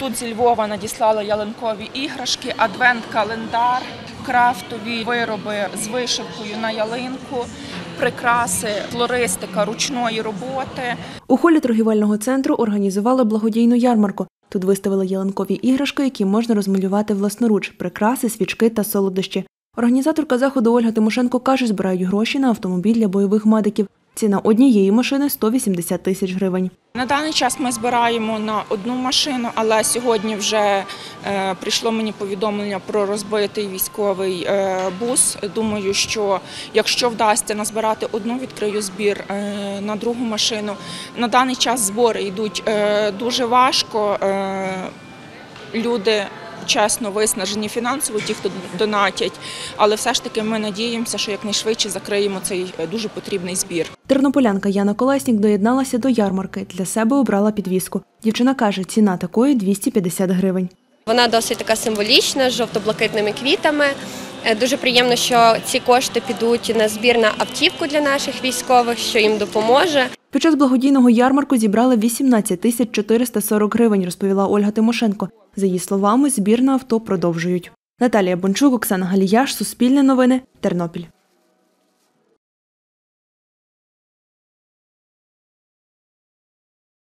Тут зі Львова надіслали ялинкові іграшки, адвент-календар, крафтові вироби з вишивкою на ялинку, прикраси, флористика ручної роботи. У холі торгівельного центру організували благодійну ярмарку. Тут виставили ялинкові іграшки, які можна розмалювати власноруч, прикраси, свічки та солодощі. Організаторка заходу Ольга Тимошенко каже, збирають гроші на автомобіль для бойових медиків. Ціна однієї машини – 180 тисяч гривень. На даний час ми збираємо на одну машину, але сьогодні вже прийшло мені повідомлення про розбитий військовий бус. Думаю, що якщо вдасться назбирати одну, відкрию збір на другу машину. На даний час збори йдуть дуже важко. Люди чесно виснажені фінансово, ті, хто донатять, але все ж таки ми надіємося, що якнайшвидше закриємо цей дуже потрібний збір. Тернополянка Яна Колеснік доєдналася до ярмарки. Для себе обрала підвіску. Дівчина каже, ціна такої – 250 гривень. Вона досить така символічна, з жовто-блакитними квітами. Дуже приємно, що ці кошти підуть на збір на автівку для наших військових, що їм допоможе. Під час благодійного ярмарку зібрали 18 тисяч 440 гривень, розповіла Ольга Тимошенко. За її словами, збір на авто продовжують. Наталія Бончук, Оксана Галіяш, Суспільне новини, Тернопіль.